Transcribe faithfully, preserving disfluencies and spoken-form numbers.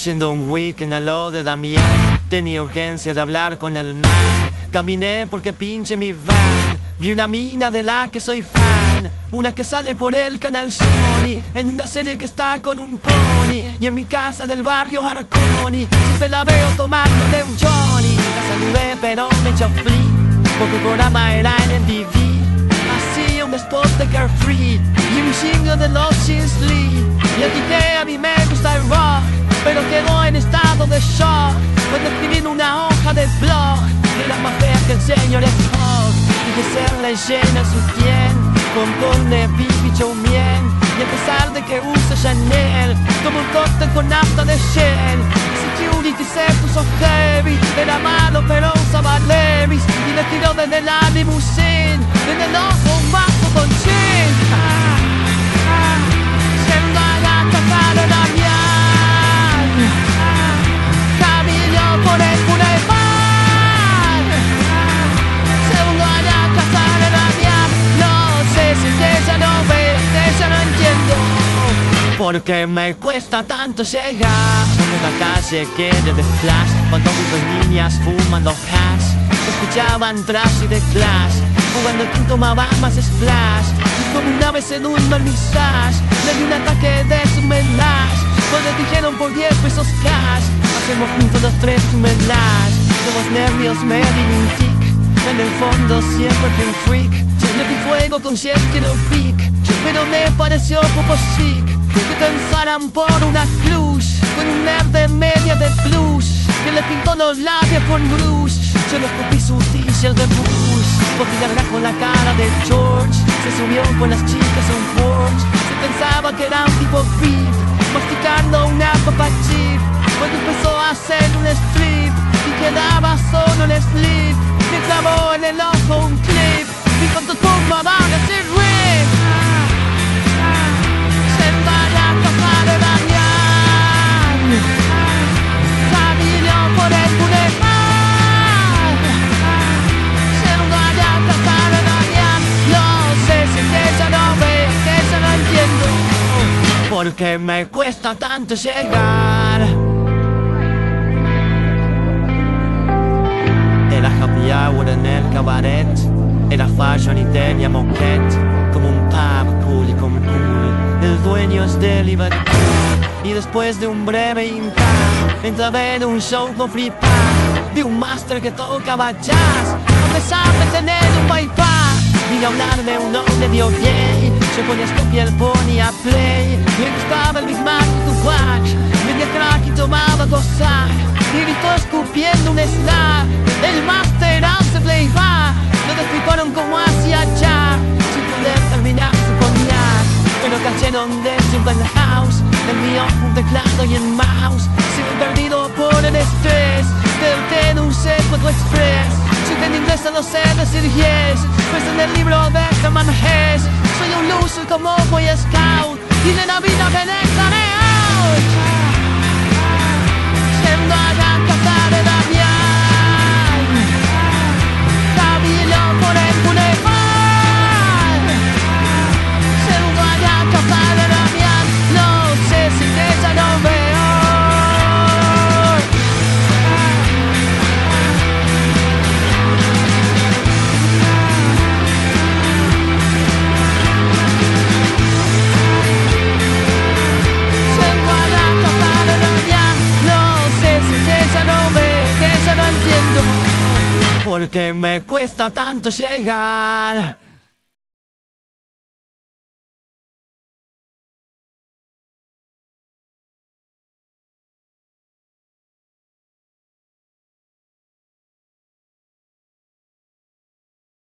Haciendo un weekend a lo de Damián, tenía urgencia de hablar con el man. Caminé porque pinche mi van. Vi una mina de la que soy fan, una que sale por el canal Sony, en una serie que está con un pony. Y en mi casa del barrio Arconi siempre la veo tomando de un Johnny. La saludé pero me echó flea, porque el programa era en M T V. Hacía un spot de Carefree y un chingo de los Lee. Le dije a mí me gusta el rock, pero quedó en estado de shock cuando escribí en una hoja de blog que era más fea que el señor Spock. Y que se le llena su piel con corne, pipi, chow mien. Y a pesar de que usa Chanel como un cóctel con nafta de Shell, security se puso heavy. Era malo pero usaba Levi's y le tiró desde la limusine, desde el ojo un vaso con chin. Ah, ah, siendo a la casa de Damián, ah, caminó por el boulevard, siendo a la casa de Damián. No sé si ella no ve, ella no entiendo por qué me cuesta tanto llegar. En la calle que de flash, cuando vi dos niñas fumando hash, escuchaban trash y de clash, jugando el quinto tomaba más splash. Y como una vez en un marmizaje le di un ataque de su menage, cuando dijeron por diez pesos cash, hacemos juntos los tres un menage. De los nervios me di un tic, en el fondo siempre fui un freak. Le di fuego con Jet Kilo Peak, pero me pareció poco chic que pensaran por una cruz con un nerd de media de blues que le pintó los labios con brush. Yo le escupí su t-shirt de Bush, porque carga con la cara de George. Se subió con las chicas a un Porsche, se pensaba que era un tipo beef, masticando una papa chip, cuando empezó a hacer un strip y quedaba solo el slip. Me clavó en el ojo un clip y con tu tumba van a hacer rip. Se va a la casa de Damián, caminó por el boulevard, siendo a la casa de Damián. No sé si ella no ve, ella no entiendo por qué me cuesta tanto llegar. Era happy hour en el cabaret, era fashion y tenía moquette, como un pub cool y con pool. El dueño es de libertad, y después de un breve impasse entraba en un show con free pass de un máster que tocaba jazz, a pesar de tener un bypass. Vine a hablar de un hombre de gay, se ponía Scoopy el pony a play. Me gustaba el Big Mac y Tupac, media crack y tomaba Cossack, y gritó escupiendo un snack. El máster hace playback, lo destriparon como hacía Jack, sin poder terminar su cognac. Pero cayeron dentro del house, envió un teclado y un mouse. Sigo perdido por el estrés del T en un secuestro express. Soy en inglés, no sé decir yes, pues en el libro de Herman Hesse. Soy un loser como Boy Scout, y de la vida me dejaré out. Siendo a la casa de Damián, caminó por el boulevard, siendo a la casa de Damián. No sé si ella no veo. Porque me cuesta tanto llegar.